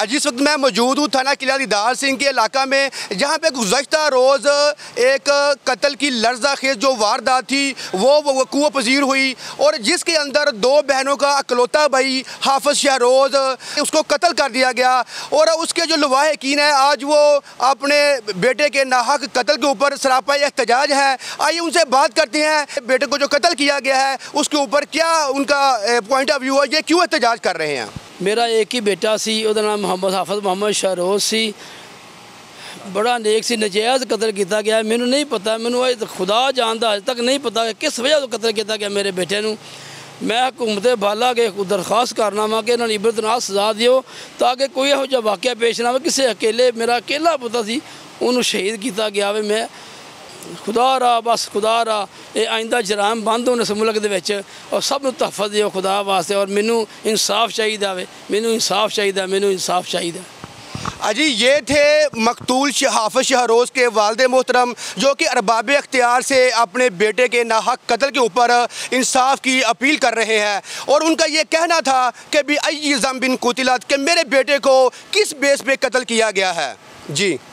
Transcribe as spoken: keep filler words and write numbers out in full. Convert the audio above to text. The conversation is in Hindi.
जिस वक्त मैं मौजूद हूँ थाना किला दीदार सिंह के इलाका में, जहाँ पे गुज़श्ता रोज़ एक कत्ल की लर्ज़ाखेज़ जो वारदात थी वो वक़ूअ पज़ीर हुई और जिसके अंदर दो बहनों का अकलौता भाई हाफ़िज़ शहरोज़ उसको कत्ल कर दिया गया। और उसके जो लवाहिकीन है आज वो अपने बेटे के नाहक कत्ल के ऊपर सरापा एहतजाज है। आइए उनसे बात करते हैं, बेटे को जो कत्ल किया गया है उसके ऊपर क्या उनका पॉइंट ऑफ व्यू है, ये क्यों एहतजाज कर रहे हैं। मेरा एक ही बेटा सी, उहदा नाम मोहम्मद हाफिज़ मोहम्मद शहरोज़ सी, बड़ा नेक सी, नजायज़ कत्ल किया गया। मैनू नहीं पता, मैनू अज खुदा जानता, अज तक नहीं पता कि किस वजह तो कत्ल किया गया मेरे बेटे नू। मैं हुकूमत बाला के दरखास्त करना वा कि इन्होंने इबरतनाक सज़ा दिओ ताकि कोई यहो जिहा वाक़या पेश ना आवे। किसी अकेले मेरा अकेला पुत्तर सी उन्होंने शहीद किया गया। मैं खुदा रहा, बस खुदा रहा ये आइंदा जराम बंद होने इस मुल्क दे विच और सब नूं तहफ़्फ़ुज़ दिओ खुदा वास्ते। और मैनू इंसाफ चाहिए, मैनू इंसाफ चाहिए, मैनू इंसाफ चाहिए। अजी ये थे मकतूल हाफ़िज़ शहरोज़ के वालिद मोहतरम जो कि अरबाब अख्तियार से अपने बेटे के नाहक कत्ल के ऊपर इंसाफ की अपील कर रहे हैं। और उनका ये कहना था कि भी अय्यि ज़ंबिन कुतिलत, कि मेरे बेटे को किस बेस पे कत्ल किया गया है। जी।